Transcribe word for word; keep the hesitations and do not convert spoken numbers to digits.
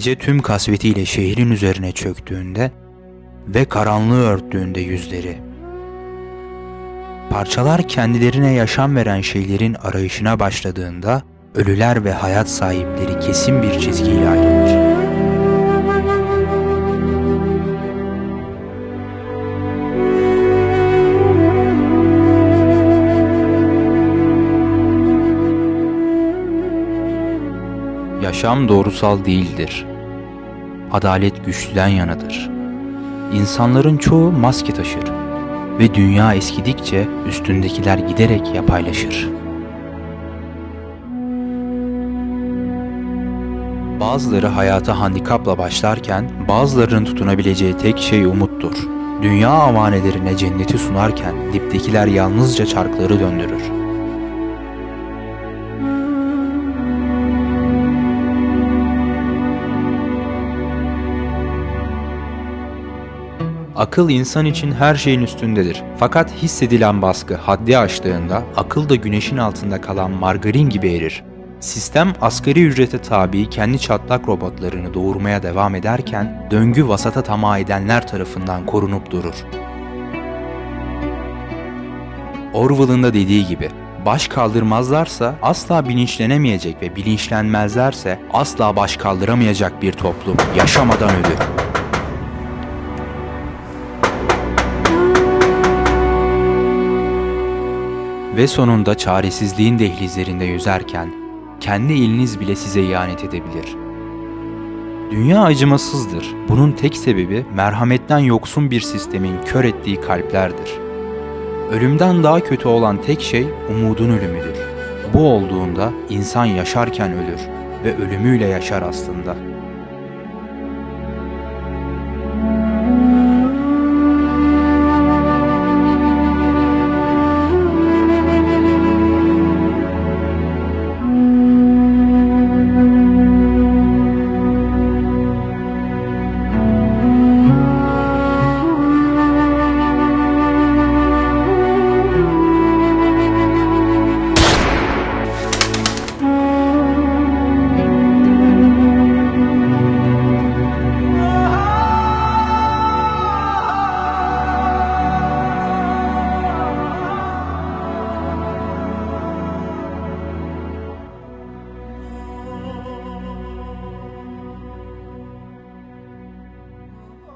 Gece tüm kasvetiyle şehrin üzerine çöktüğünde ve karanlığı örttüğünde yüzleri, parçalar kendilerine yaşam veren şeylerin arayışına başladığında ölüler ve hayat sahipleri kesin bir çizgiyle ayrılır. Yaşam doğrusal değildir. Adalet güçlüden yanadır. İnsanların çoğu maske taşır ve dünya eskidikçe üstündekiler giderek yapaylaşır. Bazıları hayata handikapla başlarken bazılarının tutunabileceği tek şey umuttur. Dünya avanelerine cenneti sunarken diptekiler yalnızca çarkları döndürür. Akıl insan için her şeyin üstündedir. Fakat hissedilen baskı haddi aştığında akıl da güneşin altında kalan margarin gibi erir. Sistem asgari ücrete tabi kendi çatlak robotlarını doğurmaya devam ederken döngü vasata tamah edenler tarafından korunup durur. Orwell'ın da dediği gibi, baş kaldırmazlarsa asla bilinçlenemeyecek ve bilinçlenmezlerse asla baş kaldıramayacak bir toplum yaşamadan ölür. Ve sonunda çaresizliğin dehlizlerinde yüzerken kendi eliniz bile size ihanet edebilir. Dünya acımasızdır. Bunun tek sebebi merhametten yoksun bir sistemin kör ettiği kalplerdir. Ölümden daha kötü olan tek şey umudun ölümüdür. Bu olduğunda insan yaşarken ölür ve ölümüyle yaşar aslında.